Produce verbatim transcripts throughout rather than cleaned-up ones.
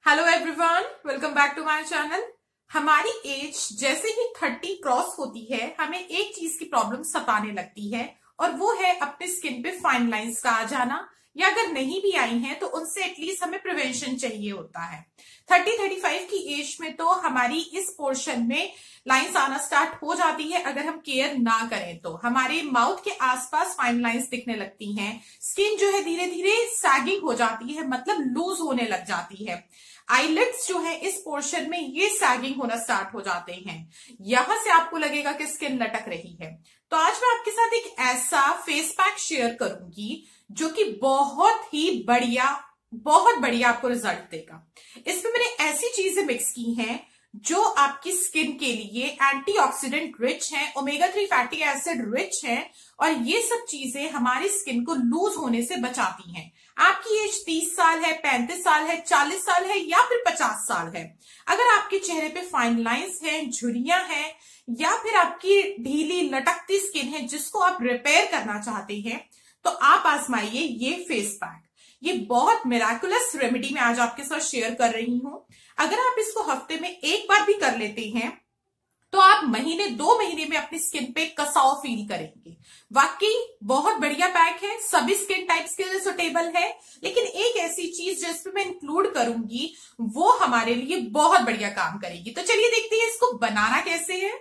Hello everyone, welcome back to my channel. हमारी age जैसे ही थर्टी क्रॉस होती है हमें एक चीज की प्रॉब्लम सताने लगती है और वो है अपने स्किन पे फाइन लाइंस का आ जाना, या अगर नहीं भी आई हैं तो उनसे एटलीस्ट हमें प्रिवेंशन चाहिए होता है। थर्टी थर्टी फाइव की एज में तो हमारी इस पोर्शन में लाइंस आना स्टार्ट हो जाती है। अगर हम केयर ना करें तो हमारे माउथ के आसपास फाइन लाइंस दिखने लगती हैं। स्किन जो है धीरे धीरे सैगिंग हो जाती है, मतलब लूज होने लग जाती है। आईलिड्स जो है इस पोर्शन में ये सैगिंग होना स्टार्ट हो जाते हैं। यहां से आपको लगेगा कि स्किन लटक रही है। तो आज मैं आपके साथ एक ऐसा फेस पैक शेयर करूंगी जो कि बहुत ही बढ़िया बहुत बढ़िया आपको रिजल्ट देगा। इसमें मैंने ऐसी चीजें मिक्स की हैं जो आपकी स्किन के लिए एंटीऑक्सीडेंट रिच है, omega three fatty acid rich है, और ये सब चीजें हमारी स्किन को लूज होने से बचाती हैं। आपकी एज तीस साल है, पैंतीस साल है, चालीस साल है या फिर पचास साल है, अगर आपके चेहरे पे फाइन लाइंस हैं, झुर्रियां हैं, या फिर आपकी ढीली लटकती स्किन है जिसको आप रिपेयर करना चाहते हैं, तो आप आजमाइए ये फेस पैक। ये बहुत मिराकुलस रेमेडी मैं आज आपके साथ शेयर कर रही हूं। अगर आप इसको हफ्ते में एक बार भी कर लेते हैं तो आप महीने दो महीने में अपनी स्किन पे कसाव फील करेंगे। वाकई बहुत बढ़िया पैक है, सभी स्किन टाइप्स के लिए सुटेबल है। लेकिन एक ऐसी चीज जिसमें मैं इंक्लूड करूंगी वो हमारे लिए बहुत बढ़िया काम करेगी। तो चलिए देखते हैं इसको बनाना कैसे है।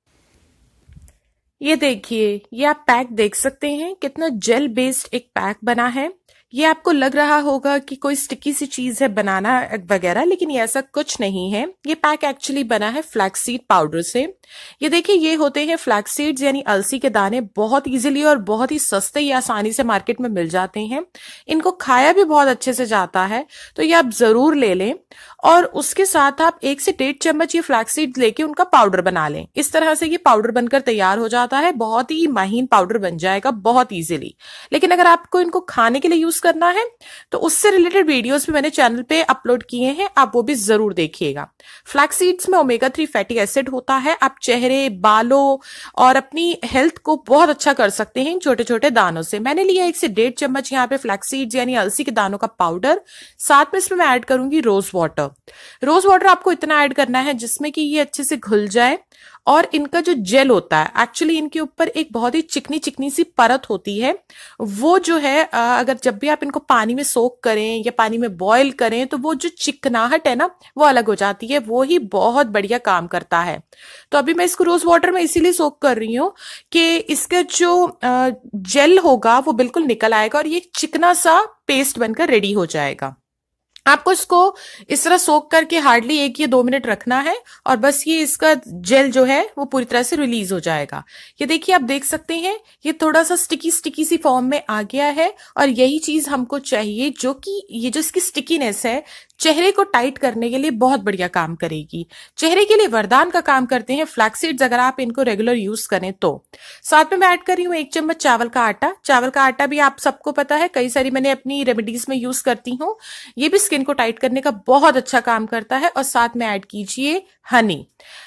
ये देखिए, ये आप पैक देख सकते हैं, कितना जेल बेस्ड एक पैक बना है। ये आपको लग रहा होगा कि कोई स्टिकी सी चीज है बनाना वगैरह, लेकिन ये ऐसा कुछ नहीं है। ये पैक एक्चुअली बना है फ्लैक्सीड पाउडर से। ये देखिए, ये होते हैं फ्लैक्सीड्स यानी अलसी के दाने। बहुत इजीली और बहुत ही सस्ते या आसानी से मार्केट में मिल जाते हैं। इनको खाया भी बहुत अच्छे से जाता है, तो ये आप जरूर ले लें। और उसके साथ आप एक से डेढ़ चम्मच ये फ्लैक्सीड लेके उनका पाउडर बना लें। इस तरह से ये पाउडर बनकर तैयार हो जाता है। बहुत ही महीन पाउडर बन जाएगा बहुत इजीली। लेकिन अगर आपको इनको खाने के लिए यूज करना है तो उससे रिलेटेड वीडियोस भी मैंने चैनल पे अपलोड किए हैं, आप वो भी जरूर देखिएगा। फ्लैक्सीड्स में ओमेगा थ्री फैटी एसिड होता है। आप चेहरे, बालों और अपनी हेल्थ को बहुत अच्छा कर सकते हैं इन छोटे छोटे दानों से। मैंने लिया एक से डेढ़ चम्मच यहाँ पे फ्लैक्सीड्स यानी अलसी के दानों का पाउडर। साथ में इसमें मैं ऐड करूंगी रोज वाटर। रोज वाटर आपको इतना ऐड करना है जिसमें कि ये अच्छे से घुल जाए। और इनका जो जेल होता है, एक्चुअली इनके ऊपर एक बहुत ही चिकनी चिकनी सी परत होती है। वो जो है, अगर जब भी आप इनको पानी में सोक करें या पानी में बॉईल करें तो वो जो चिकनाहट है ना, वो अलग हो जाती है। वो ही बहुत बढ़िया काम करता है। तो अभी मैं इसको रोज वाटर में इसीलिए सोक कर रही हूँ कि इसका जो जेल होगा वो बिल्कुल निकल आएगा और ये चिकना सा पेस्ट बनकर रेडी हो जाएगा। आपको इसको इस तरह सोक करके हार्डली एक या दो मिनट रखना है और बस ये इसका जेल जो है वो पूरी तरह से रिलीज हो जाएगा। ये देखिए, आप देख सकते हैं ये थोड़ा सा स्टिकी स्टिकी सी फॉर्म में आ गया है और यही चीज हमको चाहिए, जो कि ये जो इसकी स्टिकीनेस है चेहरे को टाइट करने के लिए बहुत बढ़िया काम करेगी। चेहरे के लिए वरदान का काम करते हैं फ्लैक्सीड्स, अगर आप इनको रेगुलर यूज करें तो। साथ में मैं ऐड कर रही हूँ एक चम्मच चावल का आटा। चावल का आटा भी आप सबको पता है, कई सारी मैंने अपनी रेमेडीज में यूज करती हूँ। ये भी स्किन को टाइट करने का बहुत अच्छा काम करता है। और साथ में ऐड कीजिए हनी।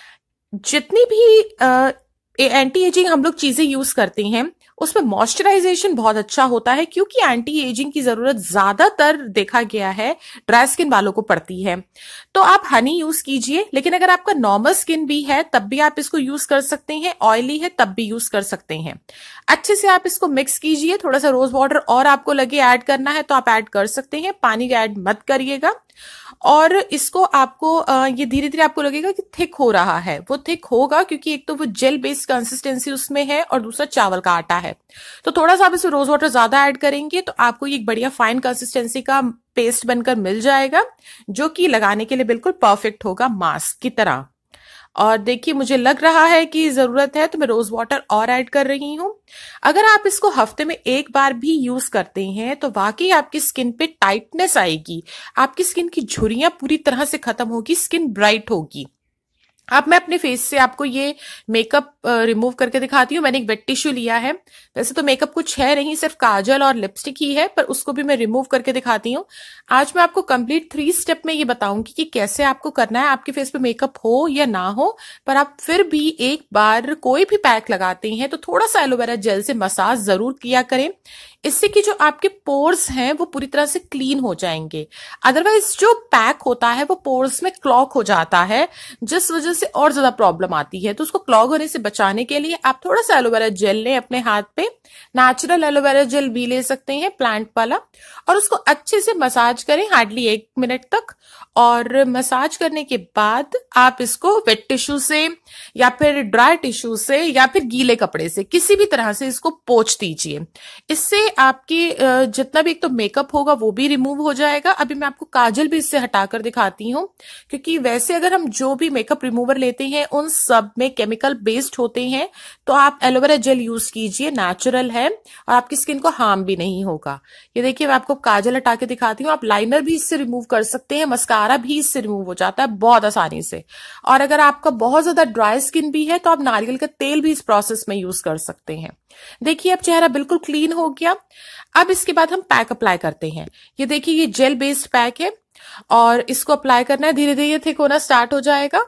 जितनी भी एंटी एजिंग हम लोग चीजें यूज करते हैं उसमें मॉइस्चराइजेशन बहुत अच्छा होता है, क्योंकि एंटी एजिंग की जरूरत ज्यादातर देखा गया है ड्राई स्किन वालों को पड़ती है। तो आप हनी यूज कीजिए। लेकिन अगर आपका नॉर्मल स्किन भी है तब भी आप इसको यूज कर सकते हैं, ऑयली है तब भी यूज कर सकते हैं। अच्छे से आप इसको मिक्स कीजिए। थोड़ा सा रोज वाटर और आपको लगे ऐड करना है तो आप ऐड कर सकते हैं, पानी ऐड मत करिएगा। और इसको आपको ये धीरे धीरे आपको लगेगा कि थिक हो रहा है। वो थिक होगा क्योंकि एक तो वो जेल बेस्ड कंसिस्टेंसी उसमें है और दूसरा चावल का आटा है। तो थोड़ा सा आप इसमें रोज वाटर ज्यादा ऐड करेंगे तो आपको ये एक बढ़िया फाइन कंसिस्टेंसी का पेस्ट बनकर मिल जाएगा, जो कि लगाने के लिए बिल्कुल परफेक्ट होगा मास्क की तरह। और देखिए, मुझे लग रहा है कि जरूरत है तो मैं रोज वाटर और ऐड कर रही हूं। अगर आप इसको हफ्ते में एक बार भी यूज करते हैं तो वाकई आपकी स्किन पे टाइटनेस आएगी। आपकी स्किन की झुर्रियां पूरी तरह से खत्म होगी, स्किन ब्राइट होगी। अब मैं अपने फेस से आपको ये मेकअप रिमूव करके दिखाती हूँ। मैंने एक वेट टिश्यू लिया है, वैसे तो मेकअप कुछ है नहीं, सिर्फ काजल और लिपस्टिक ही है, पर उसको भी मैं रिमूव करके दिखाती हूँ। आज मैं आपको कंप्लीट थ्री स्टेप में ये बताऊंगी कि कैसे आपको करना है, आपके फेस पे मेकअप हो या ना हो, पर आप फिर भी एक बार कोई भी पैक लगाते हैं तो थोड़ा सा एलोवेरा जेल से मसाज जरूर किया करें, इससे कि जो आपके पोर्स हैं वो पूरी तरह से क्लीन हो जाएंगे। अदरवाइज जो पैक होता है वो पोर्स में क्लॉग हो जाता है, जिस वजह से और ज्यादा प्रॉब्लम आती है। तो उसको क्लॉग होने से बचाने के लिए आप थोड़ा सा एलोवेरा जेल लें अपने हाथ पे, नेचुरल एलोवेरा जेल भी ले सकते हैं, प्लांट वाला, और उसको अच्छे से मसाज करें हार्डली एक मिनट तक। और मसाज करने के बाद आप इसको वेट टिश्यू से या फिर ड्राई टिश्यू से या फिर गीले कपड़े से किसी भी तरह से इसको पोंछ दीजिए। इससे आपकी जितना भी एक तो मेकअप होगा वो भी रिमूव हो जाएगा। अभी मैं आपको काजल भी इससे हटाकर दिखाती हूँ, क्योंकि वैसे अगर हम जो भी मेकअप रिमूवर लेते हैं उन सब में केमिकल बेस्ड होते हैं, तो आप एलोवेरा जेल यूज कीजिए, नेचुरल है और आपकी स्किन को हार्म भी नहीं होगा। ये देखिए मैं आपको काजल हटा के दिखाती हूँ। आप लाइनर भी इससे रिमूव कर सकते हैं, मस्कारा भी इससे रिमूव हो जाता है बहुत आसानी से। और अगर आपका बहुत ज्यादा ड्राई स्किन भी है तो आप नारियल का तेल भी इस प्रोसेस में यूज कर सकते हैं। देखिए अब चेहरा बिल्कुल क्लीन हो गया। अब इसके बाद हम पैक अप्लाई करते हैं। ये देखिए ये जेल बेस्ड पैक है और इसको अप्लाई करना है, धीरे धीरे थिक होना स्टार्ट हो जाएगा,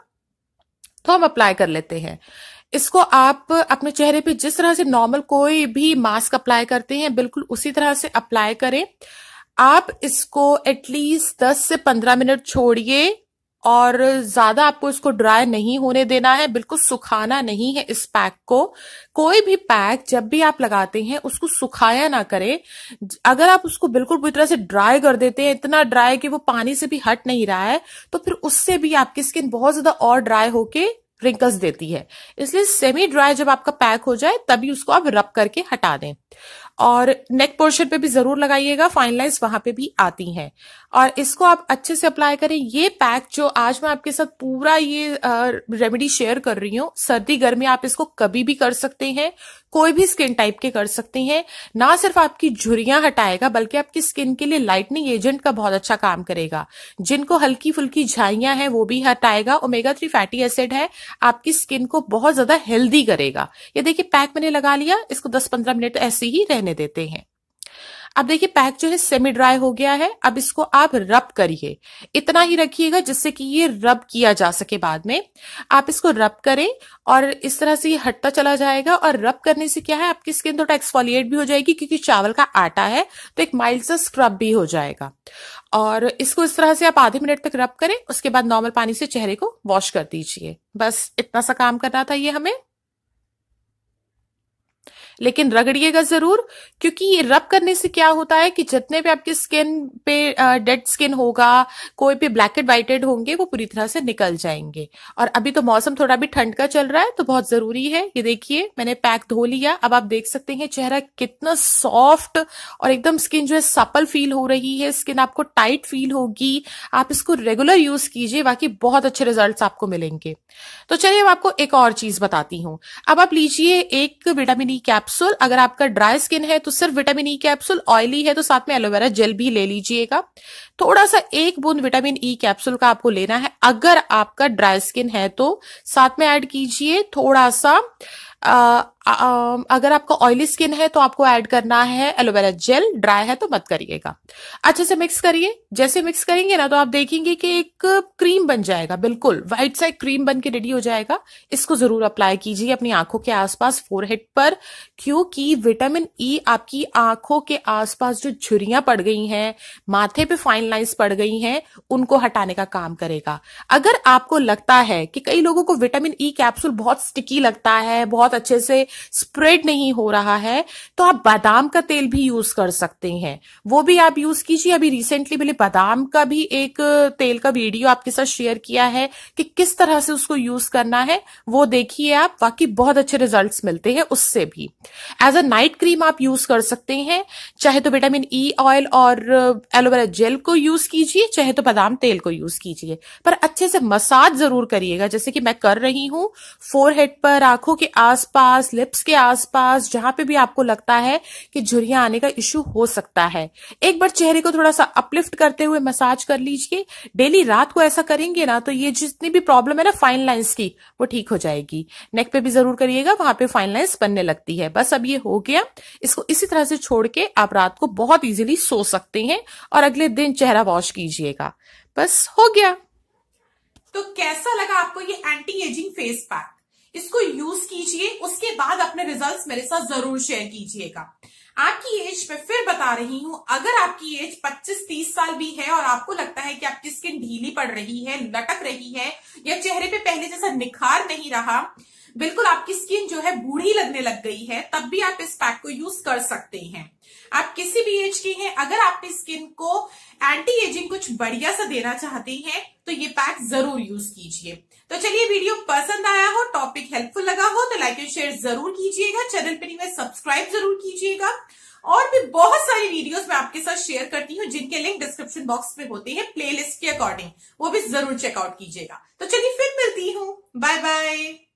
तो हम अप्लाई कर लेते हैं। इसको आप अपने चेहरे पे जिस तरह से नॉर्मल कोई भी मास्क अप्लाई करते हैं बिल्कुल उसी तरह से अप्लाई करें। आप इसको एटलीस्ट दस से पंद्रह मिनट छोड़िए और ज्यादा आपको इसको ड्राई नहीं होने देना है, बिल्कुल सुखाना नहीं है इस पैक को। कोई भी पैक जब भी आप लगाते हैं उसको सुखाया ना करें। अगर आप उसको बिल्कुल पूरी तरह से ड्राई कर देते हैं, इतना ड्राई कि वो पानी से भी हट नहीं रहा है, तो फिर उससे भी आपकी स्किन बहुत ज्यादा और ड्राई होके रिंकल्स देती है। इसलिए सेमी ड्राई जब आपका पैक हो जाए तभी उसको आप रब करके हटा दें। और नेक पोर्शन पे भी जरूर लगाइएगा, फाइन लाइंस वहां पे भी आती हैं। और इसको आप अच्छे से अप्लाई करें। ये पैक जो आज मैं आपके साथ पूरा ये रेमेडी शेयर कर रही हूँ, सर्दी गर्मी आप इसको कभी भी कर सकते हैं, कोई भी स्किन टाइप के कर सकते हैं। ना सिर्फ आपकी झुर्रियां हटाएगा बल्कि आपकी स्किन के लिए लाइटनिंग एजेंट का बहुत अच्छा काम करेगा। जिनको हल्की फुल्की झाइयां हैं वो भी हटाएगा। ओमेगा थ्री फैटी एसिड है, आपकी स्किन को बहुत ज्यादा हेल्दी करेगा। ये देखिए पैक मैंने लगा लिया, इसको दस पंद्रह मिनट ऐसे ही रहने देते हैं। अब देखिए पैक जो है सेमी ड्राई हो गया है। अब इसको आप रब करिए, इतना ही रखिएगा जिससे कि ये रब किया जा सके। बाद में आप इसको रब करें और इस तरह से ये हटता चला जाएगा। और रब करने से क्या है, आपकी स्किन थोड़ा एक्सफोलिएट भी हो जाएगी, क्योंकि चावल का आटा है तो एक माइल्ड सा स्क्रब भी हो जाएगा। और इसको इस तरह से आप आधे मिनट तक रब करें, उसके बाद नॉर्मल पानी से चेहरे को वॉश कर दीजिए। बस इतना सा काम करना था ये हमें, लेकिन रगड़िएगा जरूर, क्योंकि ये रब करने से क्या होता है कि जितने भी आपकी स्किन पे डेड स्किन होगा, कोई भी ब्लैकेट वाइटेड होंगे, वो पूरी तरह से निकल जाएंगे। और अभी तो मौसम थोड़ा भी ठंड का चल रहा है तो बहुत जरूरी है। ये देखिए मैंने पैक धो लिया। अब आप देख सकते हैं चेहरा कितना सॉफ्ट और एकदम स्किन जो है सपल फील हो रही है, स्किन आपको टाइट फील होगी। आप इसको रेगुलर यूज कीजिए, बाकी बहुत अच्छे रिजल्ट्स आपको मिलेंगे। तो चलिए अब आपको एक और चीज बताती हूँ। अब आप लीजिए एक विटामिन ई कैप्सूल। अगर आपका ड्राई स्किन है तो सिर्फ विटामिन ई कैप्सूल, ऑयली है तो साथ में एलोवेरा जेल भी ले लीजिएगा। थोड़ा सा एक बूंद विटामिन ई कैप्सूल का आपको लेना है। अगर आपका ड्राई स्किन है तो साथ में ऐड कीजिए थोड़ा सा आ, आ, अगर आपका ऑयली स्किन है तो आपको ऐड करना है एलोवेरा जेल, ड्राई है तो मत करिएगा। अच्छे से मिक्स करिए। जैसे मिक्स करेंगे ना तो आप देखेंगे कि एक क्रीम बन जाएगा, बिल्कुल व्हाइट सा क्रीम बन के रेडी हो जाएगा। इसको जरूर अप्लाई कीजिए अपनी आंखों के आसपास, फोरहेड पर, क्योंकि विटामिन ई आपकी आंखों के आसपास जो झुर्रियां पड़ गई हैं, माथे पे फाइन लाइंस पड़ गई हैं, उनको हटाने का काम करेगा। अगर आपको लगता है कि कई लोगों को विटामिन ई कैप्सूल बहुत स्टिकी लगता है, बहुत अच्छे से स्प्रेड नहीं हो रहा है, तो आप बादाम का तेल भी यूज कर सकते हैं, वो भी आप यूज कीजिए। अभी रिसेंटली मैंने बादाम का भी एक तेल का वीडियो आपके साथ शेयर किया है कि किस तरह से उसको यूज करना है, वो देखिए आप, वाकई बहुत अच्छे रिजल्ट्स मिलते हैं उससे भी। एज अ नाइट क्रीम आप यूज कर सकते हैं, चाहे तो विटामिन ई ऑयल और एलोवेरा जेल को यूज कीजिए, चाहे तो बादाम तेल को यूज कीजिए, पर अच्छे से मसाज जरूर करिएगा, जैसे कि मैं कर रही हूं। फोरहेड पर, आंखों के आसपास, लिप्स लिप्स के आसपास, जहां पे भी आपको लगता है कि झुर्रियां आने का इश्यू हो सकता है। एक बार चेहरे को थोड़ा सा अपलिफ्ट करते हुए मसाज कर लीजिए। डेली रात को ऐसा करेंगे ना तो ये जितनी भी प्रॉब्लम है ना फाइन लाइंस की, वो ठीक हो जाएगी। नेक पे भी जरूर करिएगा, वहां पे फाइन लाइंस बनने लगती है। बस अब ये हो गया। इसको इसी तरह से छोड़ के आप रात को बहुत इजीली सो सकते हैं और अगले दिन चेहरा वॉश कीजिएगा। बस हो गया। तो कैसा लगा आपको ये एंटी एजिंग फेस पैक? इसको यूज कीजिए, उसके बाद अपने रिजल्ट्स मेरे साथ जरूर शेयर कीजिएगा। आपकी एज मैं फिर बता रही हूं, अगर आपकी एज पच्चीस तीस साल भी है और आपको लगता है कि आपकी स्किन ढीली पड़ रही है, लटक रही है, या चेहरे पे पहले जैसा निखार नहीं रहा, बिल्कुल आपकी स्किन जो है बूढ़ी लगने लग गई है, तब भी आप इस पैक को यूज कर सकते हैं। आप किसी भी एज के हैं, अगर आप अपनी स्किन को एंटी एजिंग कुछ बढ़िया सा देना चाहते हैं तो ये पैक जरूर यूज कीजिए। तो चलिए, वीडियो पसंद आया हो, टॉपिक हेल्पफुल लगा हो तो लाइक एंड शेयर जरूर कीजिएगा। चैनल पे नहीं में सब्सक्राइब जरूर कीजिएगा। और भी बहुत सारी वीडियोस मैं आपके साथ शेयर करती हूँ जिनके लिंक डिस्क्रिप्शन बॉक्स में होते हैं प्लेलिस्ट के अकॉर्डिंग, वो भी जरूर चेकआउट कीजिएगा। तो चलिए फिर मिलती हूँ, बाय बाय।